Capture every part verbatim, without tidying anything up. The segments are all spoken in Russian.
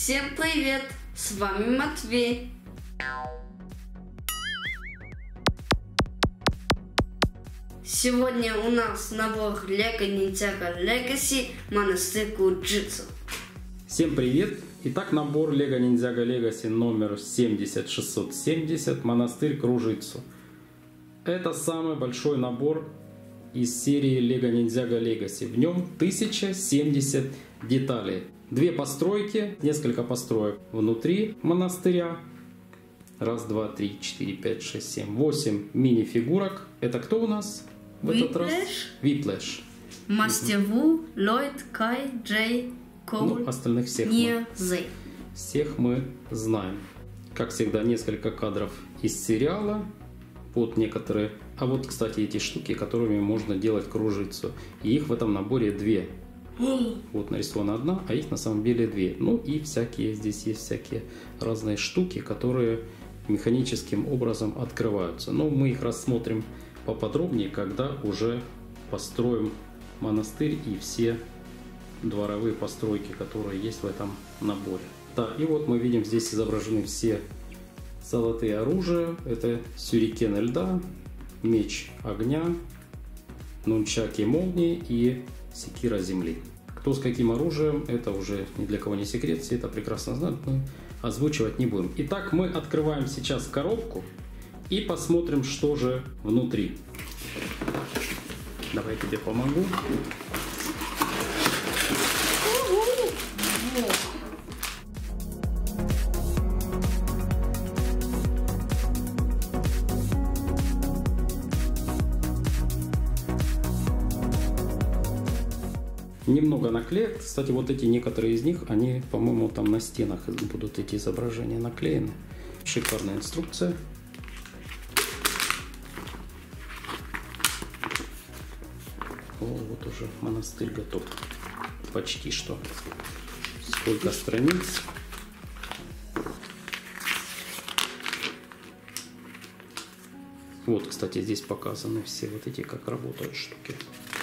Всем привет! С вами Матвей. Сегодня у нас набор Лего Ниндзяго Legacy Монастырь Куджитсу. Всем привет! Итак, набор Лего Ниндзяго Legacy номер семьдесят шестьсот семьдесят Монастырь Кружитсу. Это самый большой набор из серии Лего Ниндзяго Legacy. В нем тысяча семьдесят деталей. Две постройки, несколько построек внутри монастыря. Раз, два, три, четыре, пять, шесть, семь, восемь мини-фигурок. Это кто у нас в этот раз? Whiplash, Мастер Ву, Ллойд, Кай, Джей, Коул, ну, остальных всех Ния, мы, Зей. всех мы знаем. Как всегда, несколько кадров из сериала под некоторые. А вот, кстати, эти штуки, которыми можно делать кружицу. И их в этом наборе две. Вот нарисована одна, а их на самом деле две. Ну и всякие, здесь есть всякие разные штуки, которые механическим образом открываются. Но мы их рассмотрим поподробнее, когда уже построим монастырь и все дворовые постройки, которые есть в этом наборе. Да, и вот мы видим, здесь изображены все золотые оружия. Это сюрикен льда, меч огня, нунчаки молнии и секира земли. Кто с каким оружием, это уже ни для кого не секрет, все это прекрасно знают, мы озвучивать не будем. Итак, мы открываем сейчас коробку и посмотрим, что же внутри. Давай я тебе помогу. Немного наклеек. Кстати, вот эти некоторые из них, они, по-моему, там на стенах будут эти изображения наклеены. Шикарная инструкция. О, вот уже монастырь готов. Почти что. Сколько страниц. Вот, кстати, здесь показаны все вот эти, как работают штуки.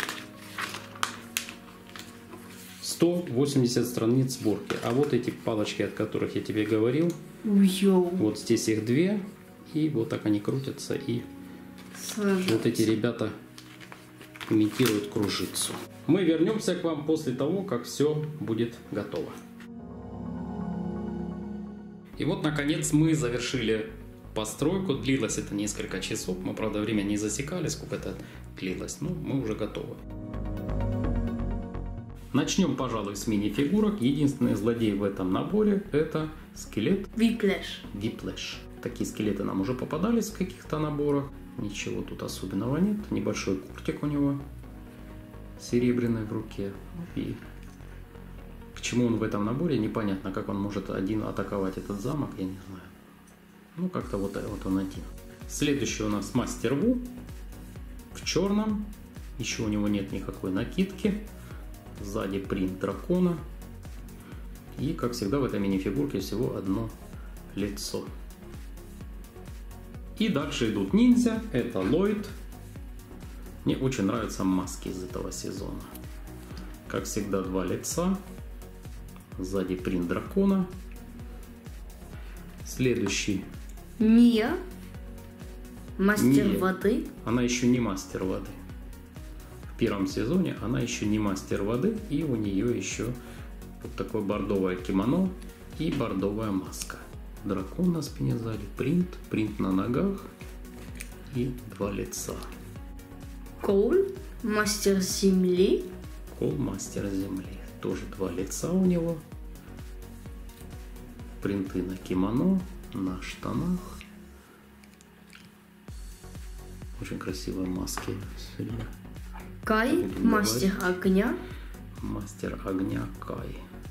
сто восемьдесят страниц сборки. А вот эти палочки, от которых я тебе говорил, Йоу. вот здесь их две, и вот так они крутятся, и сражаются. Вот эти ребята имитируют кружицу. Мы вернемся к вам после того, как все будет готово. И вот, наконец, мы завершили постройку. Длилось это несколько часов. Мы, правда, время не засекали, сколько это длилось, но мы уже готовы. Начнем, пожалуй, с мини-фигурок. Единственный злодей в этом наборе – это скелет Whiplash. Whiplash. Такие скелеты нам уже попадались в каких-то наборах. Ничего тут особенного нет. Небольшой куртик у него серебряный в руке. И к чему он в этом наборе, непонятно. Как он может один атаковать этот замок, я не знаю. Ну, как-то вот, вот он один. Следующий у нас Мастер Ву в черном. Еще у него нет никакой накидки. Сзади принт дракона. И, как всегда, в этой мини-фигурке всего одно лицо. И дальше идут ниндзя. Это Ллойд. Мне очень нравятся маски из этого сезона. Как всегда, два лица. Сзади принт дракона. Следующий. Ния. Мастер Ния. воды. Она еще не мастер воды. В первом сезоне она еще не мастер воды, и у нее еще вот такое бордовое кимоно и бордовая маска. Дракон на спине сзади, принт, принт на ногах и два лица. Коул. Мастер земли. Кол мастер земли. Тоже два лица у него. Принты на кимоно, на штанах. Очень красивые маски. Кай. Мастер огня. Мастер огня Кай.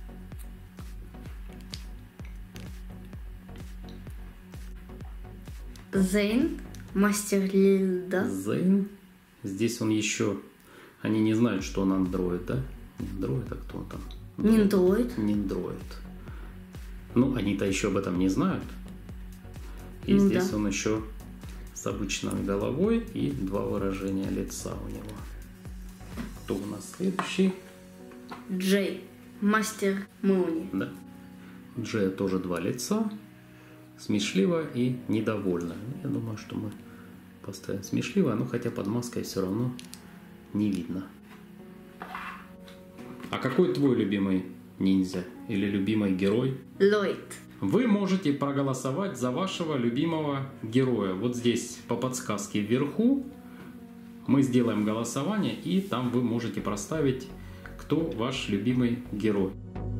Зейн. Мастер льда. Зейн. Здесь он еще... Они не знают, что он андроид, да? Не андроид, а кто он там? Ниндроид. Ниндроид. Ну, они-то еще об этом не знают. И ну, здесь да. он еще с обычной головой и два выражения лица у него. Кто у нас следующий? Джей. Мастер молнии. Да. Джея тоже два лица. Смешливая и недовольная. Я думаю, что мы поставим смешливая, но хотя под маской все равно не видно. А какой твой любимый ниндзя или любимый герой? Ллойд. Вы можете проголосовать за вашего любимого героя. Вот здесь по подсказке вверху мы сделаем голосование, и там вы можете проставить, кто ваш любимый герой.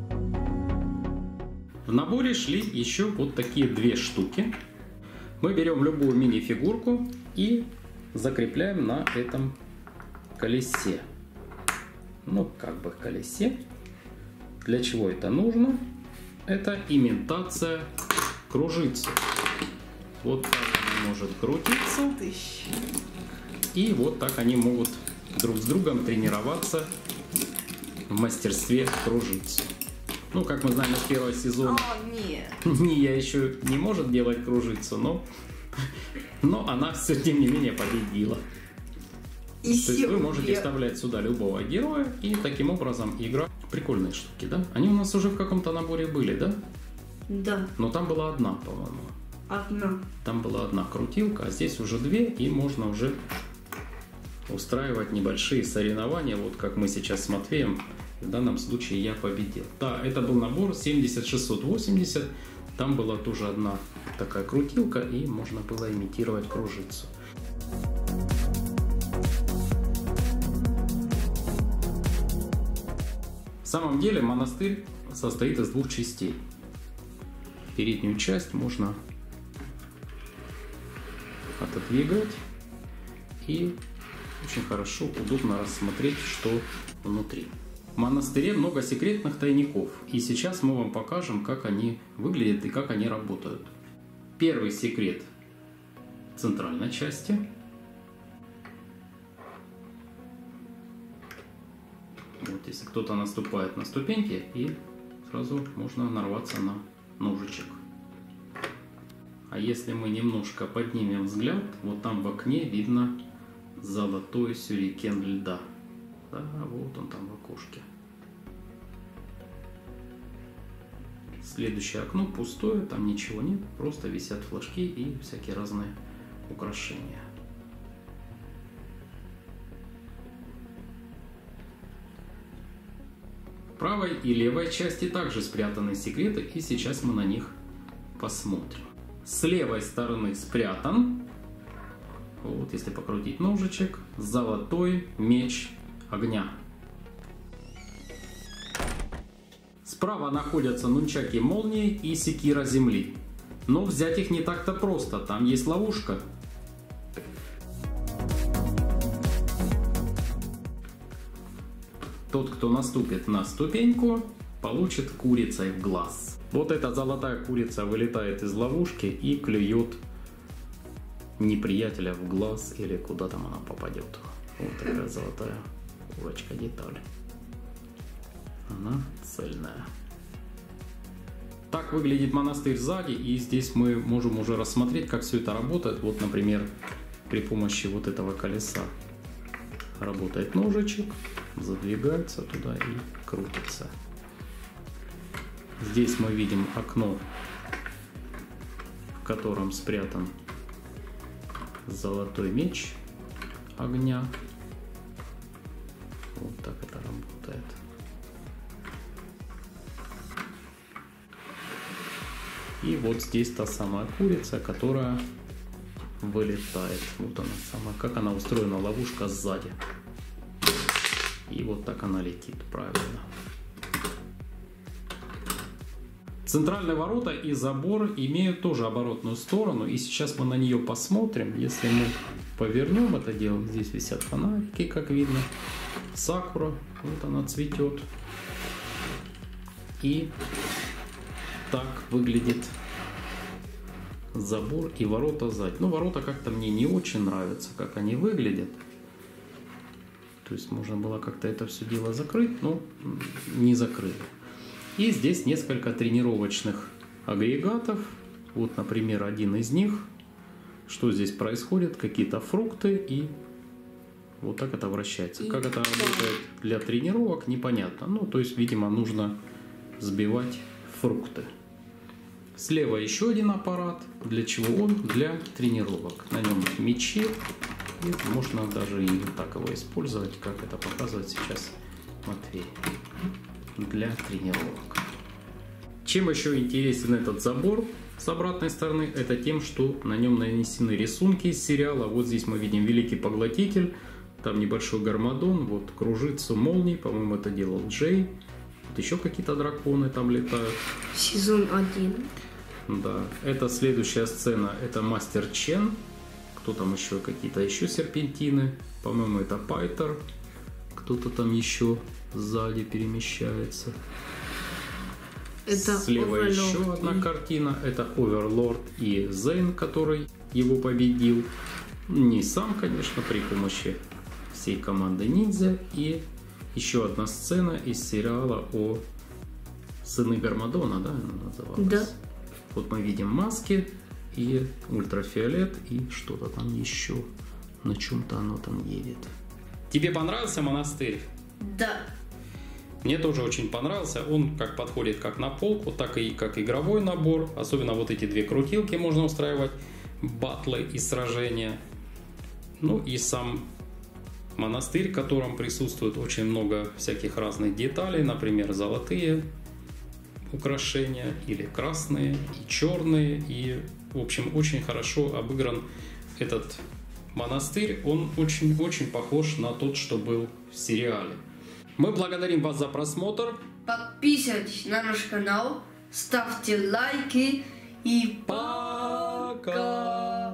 В наборе шли еще вот такие две штуки. Мы берем любую мини-фигурку и закрепляем на этом колесе. Ну, как бы колесе. Для чего это нужно? Это имитация кружится. Вот так она может крутиться. И вот так они могут друг с другом тренироваться в мастерстве кружиться. Ну, как мы знаем, из первого сезона Ния еще не может делать кружицу, но, но она все тем не менее победила. И То есть вы можете вставлять сюда любого героя, и таким образом игра... Прикольные штуки, да? Они у нас уже в каком-то наборе были, да? Да. Но там была одна, по-моему. Одна. Там была одна крутилка, а здесь уже две, и можно уже устраивать небольшие соревнования, вот как мы сейчас с Матвеем. В данном случае я победил. Да, это был набор семьдесят шестьсот восемьдесят. Там была тоже одна такая крутилка, и можно было имитировать кружицу. В самом деле монастырь состоит из двух частей. Переднюю часть можно отодвигать, и очень хорошо, удобно рассмотреть, что внутри. В монастыре много секретных тайников, и сейчас мы вам покажем, как они выглядят и как они работают. Первый секрет в центральной части. Вот, если кто-то наступает на ступеньки, и сразу можно нарваться на ножичек. А если мы немножко поднимем взгляд, вот там в окне видно золотой сюрикен льда. Да, вот он там в окошке. Следующее окно пустое, там ничего нет, просто висят флажки и всякие разные украшения. В правой и левой части также спрятаны секреты, и сейчас мы на них посмотрим. С левой стороны спрятан, вот если покрутить ножичек, золотой меч огня. Справа находятся нунчаки молнии и секира земли. Но взять их не так-то просто, там есть ловушка. Тот, кто наступит на ступеньку, получит курицей в глаз. Вот эта золотая курица вылетает из ловушки и клюет неприятеля в глаз, или куда там она попадет. Вот такая золотая курочка, деталь. Она цельная. Так выглядит монастырь сзади, и здесь мы можем уже рассмотреть, как все это работает. Вот, например, при помощи вот этого колеса работает ножичек, задвигается туда и крутится. Здесь мы видим окно, в котором спрятан золотой меч огня. Вот так это работает. И вот здесь та самая курица, которая вылетает. Вот она самая, как она устроена, ловушка сзади. И вот так она летит, правильно. Центральные ворота и забор имеют тоже оборотную сторону, и сейчас мы на нее посмотрим. Если мы повернем это дело, здесь висят фонарики, как видно. Сакура, вот она цветет. И так выглядит забор и ворота сзади. Ну, ворота как-то мне не очень нравятся, как они выглядят. То есть можно было как-то это все дело закрыть, но не закрыли. И здесь несколько тренировочных агрегатов. Вот, например, один из них. Что здесь происходит? Какие-то фрукты, и вот так это вращается. Как это работает для тренировок, непонятно. Ну, то есть, видимо, нужно сбивать фрукты. Слева еще один аппарат. Для чего он? Для тренировок. На нем мячи. И можно даже и так его использовать, как это показывает сейчас Матвей. Для тренировок. Чем еще интересен этот забор с обратной стороны? Это тем, что на нем нанесены рисунки из сериала. Вот здесь мы видим Великий Поглотитель. Там небольшой Гармадон. Вот кружится молнии. По-моему, это делал Джей. Вот еще какие-то драконы там летают. Сезон один. Да. Это следующая сцена. Это Мастер Чен. Кто там еще? Какие-то еще серпентины. По-моему, это Пайтер. Кто-то там еще сзади перемещается. Это Слева Overlord. еще одна картина. Это Оверлорд и Зейн, который его победил. Не сам, конечно, при помощи всей команды ниндзя. И еще одна сцена из сериала о Сыны Гармадона, да, она называлась? Да. Вот мы видим маски и ультрафиолет и что-то там еще. На чем-то оно там едет. Тебе понравился монастырь? Да. Мне тоже очень понравился. Он как подходит как на полку, так и как игровой набор. Особенно вот эти две крутилки можно устраивать. Батлы и сражения. Ну и сам монастырь, в котором присутствует очень много всяких разных деталей. Например, золотые украшения или красные и черные. И, в общем, очень хорошо обыгран этот монастырь. Он очень-очень похож на тот, что был в сериале. Мы благодарим вас за просмотр. Подписывайтесь на наш канал, ставьте лайки и Пока!